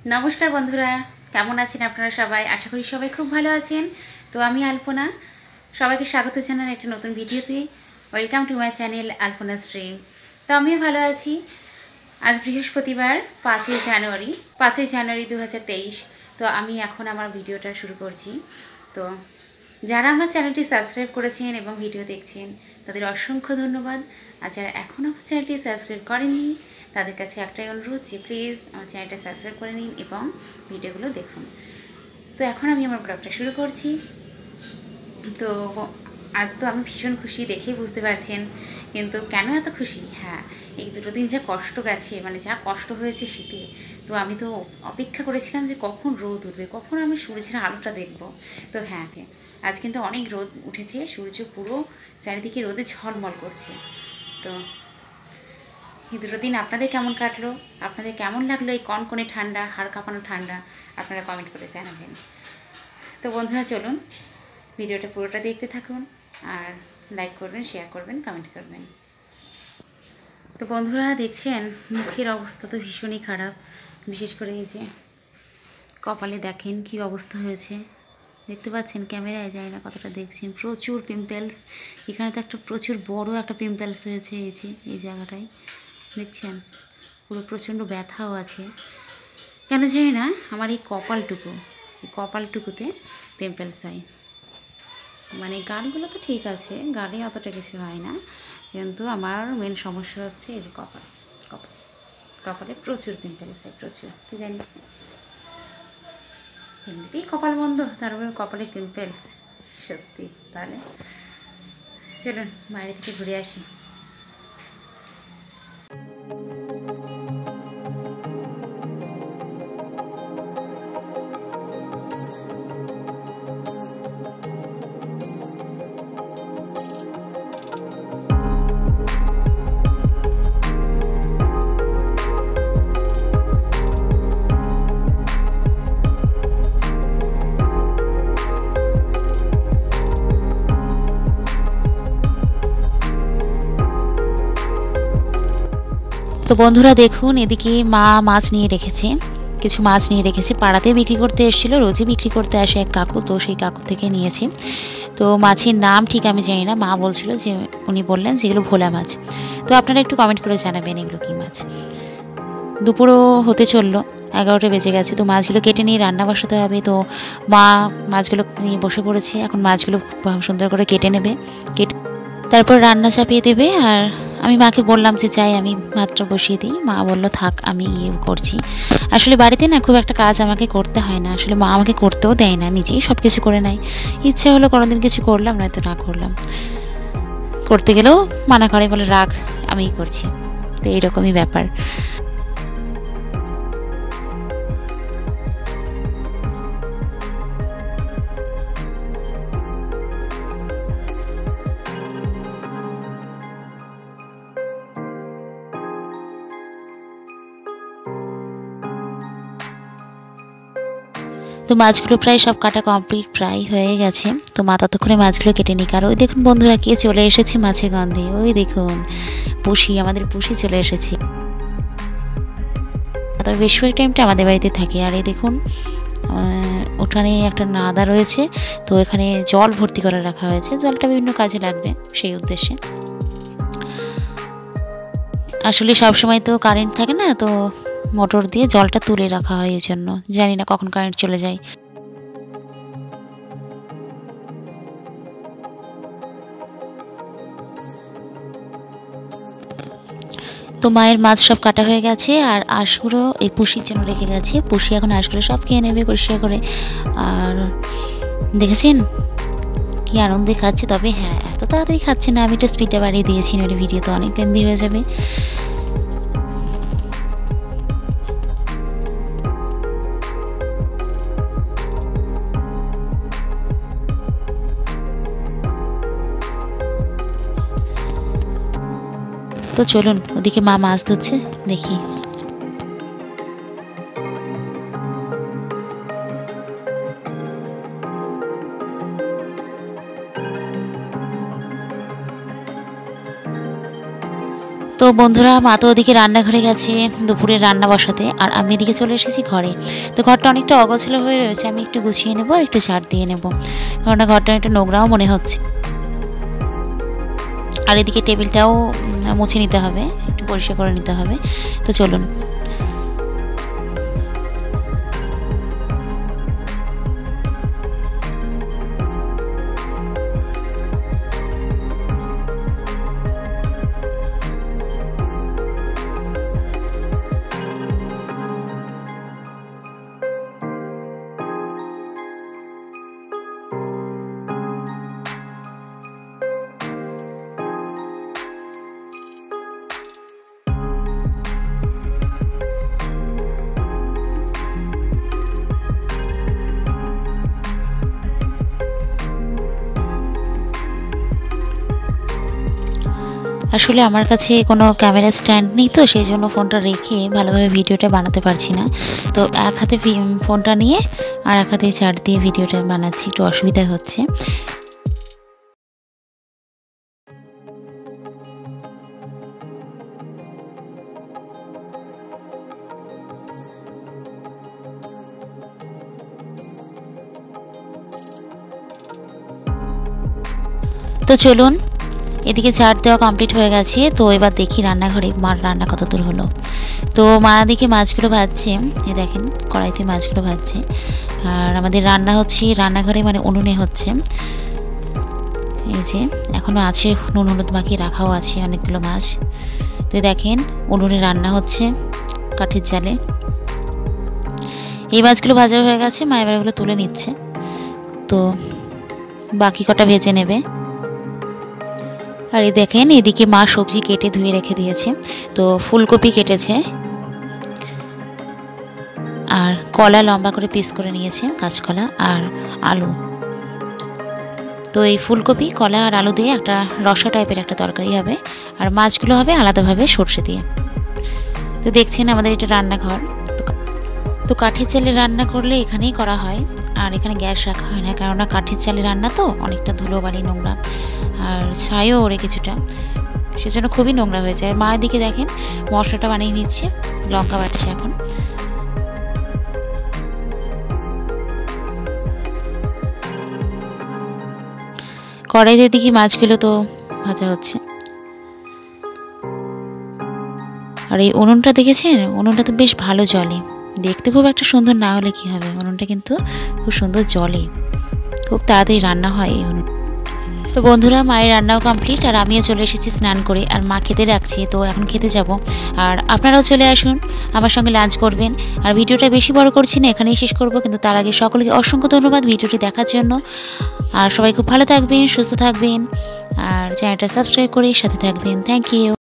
नमस्कार बंधुरा केमन आছেন আপনারা সবাই आशा करी सबाई खूब भालो आছেন। तो आमी अल्पना सबाइके स्वागत জানাই একটা নতুন ভিডিওতে। Welcome to my channel Alpana stream. तो आमिও ভালো আছি। आज বৃহস্পতিবার 5 জানুয়ারি 2023। তো আমি এখন আমার ভিডিওটা শুরু করছি। তো যারা আমার চ্যানেলটি সাবস্ক্রাইব করেছেন এবং ভিডিও দেখছেন তাদের অসংখ্য ধন্যবাদ। আর যারা এখনও আমার চ্যানেলটি সাবস্ক্রাইব করেননি তাদের কাছে একটাই অনুরোধ যে প্লিজ আমার চ্যানেলটা সাবস্ক্রাইব করে নিন এবং ভিডিওগুলো দেখুন। তো এখন আমি আমার ব্লগটা শুরু করছি। তো আজ তো আমি ভীষণ খুশি, দেখেই বুঝতে পারছেন। কিন্তু কেন এত খুশি? হ্যাঁ, এই দুটো দিন যা কষ্ট গেছে, মানে যা কষ্ট হয়েছে শীতে। তো আমি তো অপেক্ষা করেছিলাম যে কখন রোদ উঠবে, কখন আমি সূর্যের আলোটা দেখব। তো হ্যাঁ, আজ কিন্তু অনেক রোদ উঠেছে, সূর্য পুরো চারিদিকে রোদে ঝলমল করছে। তো এই দুটো দিন আপনাদের কেমন কাটলো, আপনাদের কেমন লাগলো এই কনকনে ঠান্ডা, হাড় কাঁপানো ঠান্ডা, আপনারা কমেন্ট করে জানাবেন। তো বন্ধুরা চলুন ভিডিওটা পুরোটা দেখতে থাকুন, আর লাইক করবেন, শেয়ার করবেন, কমেন্ট করবেন। তো বন্ধুরা দেখছেন মুখের অবস্থা তো ভীষণই খারাপ, বিশেষ করে এই যে কপালে দেখেন কি অবস্থা হয়েছে, দেখতে পাচ্ছেন, ক্যামেরায় যায় না কতটা দেখছেন, প্রচুর পিম্পলস। এখানে তো একটা প্রচুর বড় একটা পিম্পলস হয়েছে, এই যে এই জায়গাটায় দেখছেন, পুরো প্রচণ্ড ব্যথাও আছে। কেন জানি না আমার এই কপালটুকুতে পিম্পলস হয়। মানে গালগুলো তো ঠিক আছে, গালে অতটা কিছু হয় না, কিন্তু আমার মেন সমস্যা হচ্ছে এই যে কপালে প্রচুর পিম্পলস হয়, প্রচুর। কি জানি, এমনিতেই কপাল বন্ধ, তারপর কপালে পিম্পলস, সত্যি। তাহলে চলুন বাইরে থেকে ঘুরে আসি। তো বন্ধুরা দেখুন, এদিকে মা মাছ নিয়ে রেখেছে, কিছু মাছ নিয়ে রেখেছে, পাড়াতে বিক্রি করতে এসেছিল, রোজই বিক্রি করতে আসে এক কাকু, তো সেই কাকু থেকে নিয়েছে। তো মাছের নাম ঠিক আমি জানি না, মা বলছিল যে, উনি বললেন যেগুলো ভোলা মাছ। তো আপনারা একটু কমেন্ট করে জানাবেন এগুলো কী মাছ। দুপুরও হতে চললো, 11টা বেজে গেছে। তো মাছগুলো কেটে নিয়ে রান্না বসাতে হবে। তো মা মাছগুলো নিয়ে বসে পড়েছে, এখন মাছগুলো সুন্দর করে কেটে নেবে, কেটে তারপর রান্না চাপিয়ে দেবে। আর আমি মাকে বললাম যে যাই আমি ভাতটা বসিয়ে দিই, মা বললো থাক আমি করছি। আসলে বাড়িতে না খুব একটা কাজ আমাকে করতে হয় না, আসলে মা আমাকে করতেও দেয় না, নিজেই সব কিছু করে নেয়। ইচ্ছে হলো কোনোদিন কিছু করলাম, নয়তো না করলাম। করতে গেলেও মানা করে, বলে রাখ আমিই করছি। তো এইরকমই ব্যাপার। তো মাছগুলো প্রায় সব কাটা কমপ্লিট, প্রায় হয়ে গেছে। তো মা ততক্ষণে মাছগুলো কেটে নিক। আর ওই দেখুন বন্ধুরা কে চলে এসেছে মাছের গন্ধে, ওই দেখুন পুষি, আমাদের পুষি চলে এসেছে। তবে বেশিরভাগ টাইমটা আমাদের বাড়িতে থাকে। আর এই দেখুন ওখানে একটা নাদা রয়েছে, তো এখানে জল ভর্তি করে রাখা হয়েছে, জলটা বিভিন্ন কাজে লাগবে সেই উদ্দেশ্যে। আসলে সবসময় তো কারেন্ট থাকে না, তো মোটর দিয়ে জলটা তুলে রাখা হয়, এই জন্য জানি না কখন কারেন্ট চলে যায়। তো মায়ের মাছ সব কাটা হয়ে গেছে, আর আঁশগুলো এই পুষির জন্য রেখে গেছে, পুষি এখন আঁশগুলো সব খেয়ে নেবে পরিষ্কার করে। আর দেখেছেন কি আনন্দে খাচ্ছে। তবে হ্যাঁ, এত তাড়াতাড়ি খাচ্ছে না, আমি একটু স্পিডটা বাড়িয়ে দিয়েছি, নইলে ভিডিও তো অনেক লেন্দি হয়ে যাবে। তো চলুন ওদিকে মা মাছ ধরছে, দেখি। তো বন্ধুরা, মা তো ওদিকে রান্নাঘরে গেছে দুপুরের রান্না বসাতে, আর আমি এদিকে চলে এসেছি ঘরে। তো ঘরটা অনেকটা অগোছালো হয়ে রয়েছে, আমি একটু গুছিয়ে নেবো আর একটু ঝাড় দিয়ে নেবো, কারণ ঘরটা একটু নোংরাও মনে হচ্ছে। আর এদিকে টেবিলটাও মুছে নিতে হবে, একটু পরিষ্কার করে নিতে হবে। তো চলুন। আসলে আমার কাছে কোনো ক্যামেরা স্ট্যান্ড নেই, তো সেই জন্য ফোনটা রেখে ভালোভাবে ভিডিওটা বানাতে পারছি না। তো এক হাতে ফোনটা নিয়ে আর এক হাতে ঝাড় দিয়ে ভিডিওটা বানাচ্ছি, একটু অসুবিধা হচ্ছে। তো চলুন, এদিকে ঝাড় দেওয়া কমপ্লিট হয়ে গেছে। তো এবার দেখি রান্নাঘরে মার রান্না কত দূর হলো। তো মা দিকে মাছগুলো ভাজছে, এই দেখেন কড়াইতে মাছগুলো ভাজছে। আর আমাদের রান্না হচ্ছে রান্নাঘরে, মানে উনুনে হচ্ছে। এই যে এখনও আছে, নুন হলুদ মাখিয়ে রাখাও আছে অনেকগুলো মাছ। তো দেখেন উনুনে রান্না হচ্ছে কাঠের জালে। এই মাছগুলো ভাজা হয়ে গেছে, মা এবার এগুলো তুলে নিচ্ছে। তো বাকি কটা ভেজে নেবে। আর এই দেখেন এদিকে মা সবজি কেটে ধুয়ে রেখে দিয়েছে। তো ফুলকপি কেটেছে, আর কলা লম্বা করে পিস করে নিয়েছে, কাঁচকলা আর আলু। তো এই ফুলকপি, কলা আর আলু দিয়ে একটা রসা টাইপের একটা তরকারি হবে, আর মাছগুলো হবে আলাদাভাবে সর্ষে দিয়ে। তো দেখছেন আমাদের এটা রান্নাঘর। তো কাঠের চালে রান্না করলে এখানেই করা হয়, আর এখানে গ্যাস রাখা হয় না, কেননা কাঠের চালে রান্না তো অনেকটা ধুলোবালি নোংরা, আর ছাইও ওরে কিছুটা, সেজন্য খুবই নোংরা হয়ে যায়। মায়ের দিকে দেখেন মশলাটা বানিয়ে নিচ্ছে, লঙ্কা বাটছে এখন। কড়াইতে দিকে মাছগুলো তো ভাজা হচ্ছে। আর এই উনুনটা দেখেছেন, উনুনটা তো বেশ ভালো জ্বলে। দেখতে খুব একটা সুন্দর না হলে কি হবে, উনুনটা কিন্তু খুব সুন্দর জ্বলে, খুব তাড়াতাড়ি রান্না হয় এই উনুন। তো বন্ধুরা, মায়ের রান্নাও কমপ্লিট, আর আমিও চলে এসেছি স্নান করে, আর মা খেতে রাখছি। তো এখন খেতে যাব, আর আপনারাও চলে আসুন আমার সঙ্গে লাঞ্চ করবেন। আর ভিডিওটা বেশি বড় করছি না, এখানেই শেষ করব। কিন্তু তার আগে সকলকে অসংখ্য ধন্যবাদ ভিডিওটি দেখার জন্য। আর সবাই খুব ভালো থাকবেন, সুস্থ থাকবেন, আর চ্যানেলটা সাবস্ক্রাইব করে সাথে থাকবেন। Thank you.